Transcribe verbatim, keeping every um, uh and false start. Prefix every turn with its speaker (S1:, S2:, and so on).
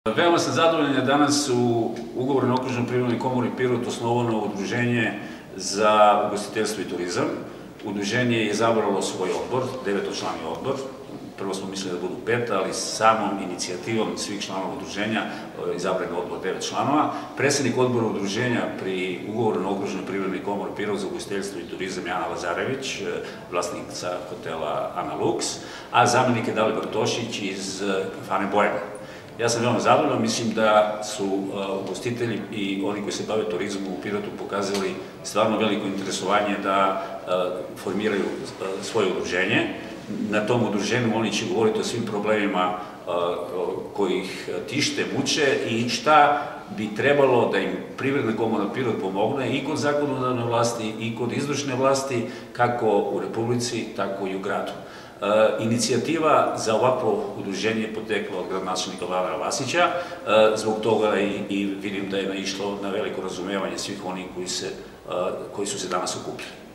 S1: Veoma sam zadovoljan da danas u Ugovorno-okružnoj privrednoj komori Pirot osnovano udruženje za ugostiteljstvo i turizam. Udruženje je izabralo svoj odbor, devetočlani odbor. Prvo smo mislili da budu pet, ali samom inicijativom svih članova udruženja izabran je odbor devet članova. Predsednik odbora udruženja pri Ugovorno-okružnoj privrednoj komori Pirot za ugostiteljstvo i turizam je Ana Lazarević, vlasnica hotela Ana Lux, a zamenik je Dalibor Tošić iz kafane Bojana. Ja sam veoma zadovoljan, mislim da su ugostitelji i oni koji se bave turizmom u Pirotu pokazali stvarno veliko interesovanje da formiraju svoje udruženje. Na tom udruženju oni će govoriti o svim problemima koji ih tište, muče i šta bi trebalo da im Privredna komora Pirot pomogne i kod zakonodavne vlasti i kod izvršne vlasti, kako u Republici, tako i u gradu. Inicijativa za ovakvo udruženje je potekla od gradonačelnika Vladana Vasića, zbog toga i vidim da je naišlo na veliko razumevanje svih onih koji su se danas okupili.